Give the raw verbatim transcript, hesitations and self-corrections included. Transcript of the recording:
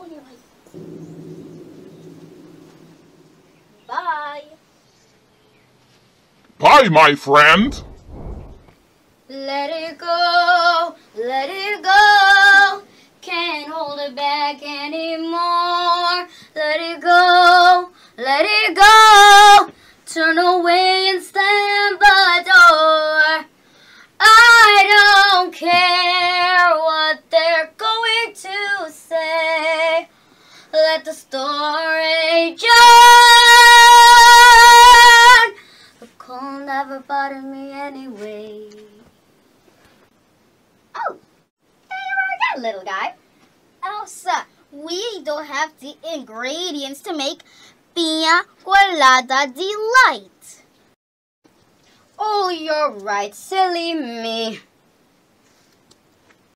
on your life. Bye. Bye, my friend. Let it go, let it go. Can't hold it back anymore. Let it go, let it go. Turn away and slam the door. I don't care what they're going to say. Let the story join. The cold never bothered me anyway. Oh, there you are again, little guy. Elsa, we don't have the ingredients to make Piña Colada Delight. Oh, you're right, silly me.